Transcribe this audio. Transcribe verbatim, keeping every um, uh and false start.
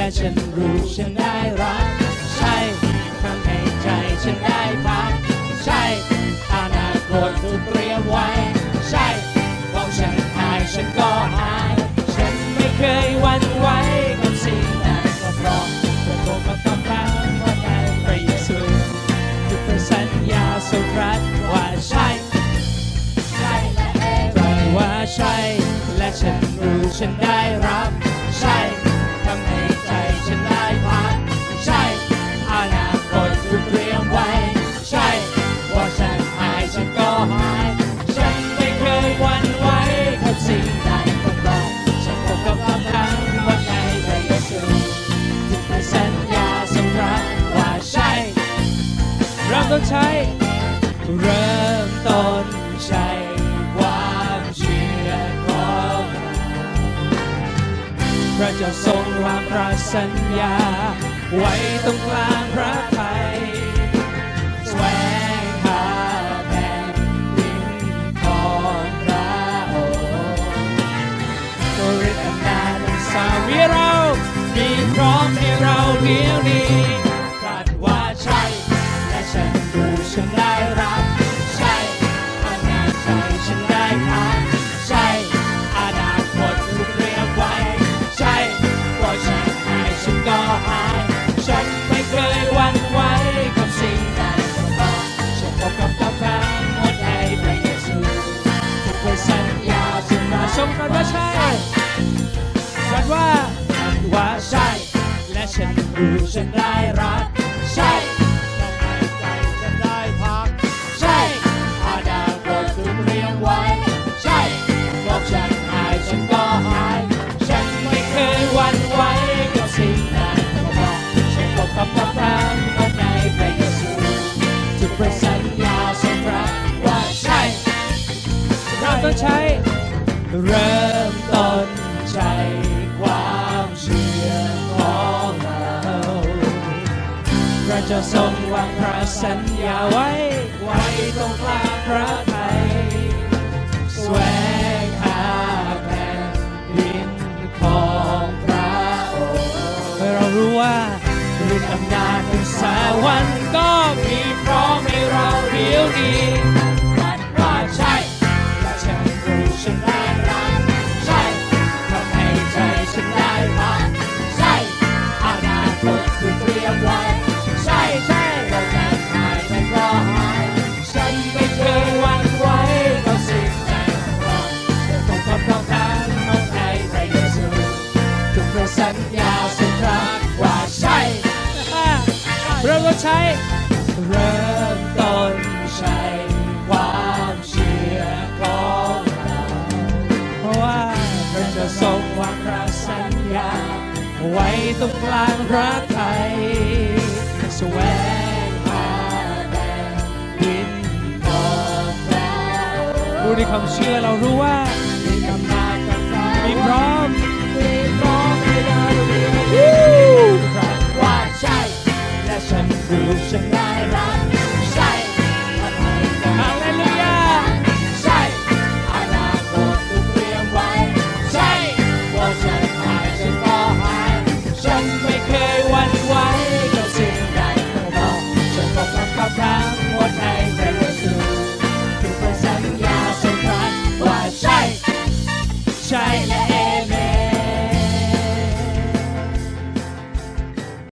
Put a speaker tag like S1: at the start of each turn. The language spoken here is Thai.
S1: และฉันรู้ฉันได้รักใช่ทำให้ใจฉันได้พักใช่อนาคตถูกเตรียมไว้ใช่บอกฉันหายฉันก็หายฉันไม่เคยหวั่นไหวกับสิ่งใดก็เพราะประกอบกับกำลังว่าในพระเยซูทุกสัญญาสุดรักว่าใช่ใช่และเองว่าใช่และฉันรู้ฉันได้รับใช่ทำให้ใจฉันได้พักใช่อนาคตถูกเตรียมไว้ใช่ว่าฉันหายฉันก็หายฉันไม่เคยหวั่นไหวกับสิ่งใดก็เพราะฉันพบกับกำลังว่าในพระเยซูทุกสัญญาสำรับว่าใช่เริ่มต้นใช้เริ่มต้นใช้ความเชื่อของพระเจ้าทรงวางพระสัญญาไว้ตรงกลางพระทัยแสวงหาแผ่นดินของพระองค์ฤทธิ์อำนาจสามีเรามีพร้อมให้เราเดี๋ยวนี้ตรัสว่าใช่และฉันรู้ฉันได้รับใช่อนาคตฉันได้พักใช่อนาคตถูกเตรียมไว้ใช่เพราะฉันหายฉันก็หายฉันไม่เคยหวั่นไหวกับสิ่งใดก็เพราะฉันพบกับกำลังหมดในพระเยซูทุกสัญญาฉันมาทรงตรัสว่าใช่ตรัสว่าว่าใช่และฉันรู้ฉันได้รักใช่ใจฉันได้พักใช่อนาคตถูกเตรียมไว้ใช่บอกฉันหายฉันก็หายฉันไม่เคยหวั่นไหวกับสิ่งใดก็เพราะฉันพบกับกำลังของในพระเยซูทุกพระสัญญาทรงรับว่าใช่เริ่มต้นใช้เริ่มต้นใช้ความเชื่อของเราพระเจ้าทรงวางพระสัญญาไว้ไว้ตรงกลางพระทัยแสวงหาแผ่นดินของพระองค์เรารู้ว่าฤทธิ์อำนาจแห่งสวรรค์ก็มีพร้อมให้เราเดี๋ยวนี้ตรัสว่าใช่และฉันรู้ฉันได้รับใช่ทำให้ใจฉันได้พักใช่อนาคตถูกเตรียมไว้ใช่ใช่เราจะหายฉันก็หายฉันไม่เคยหวั่นไหวกับสิ่งใดเพราะฉันพบกับกำลังของในพระเยซูทุกพระสัญญาสัญรักว่าใช่เริ่มต้นใช้เริ่มต้นใช้ความเชื่อของเราเพราะว่าพระเจ้าทรงวางพระสัญญาไว้ตรงกลางพระทัยแสวงหาแผ่นดินของเราผู้ที่ความเชื่อเรารู้ว่ามีกำลังมีพร้อมมีพร้อมให้เรา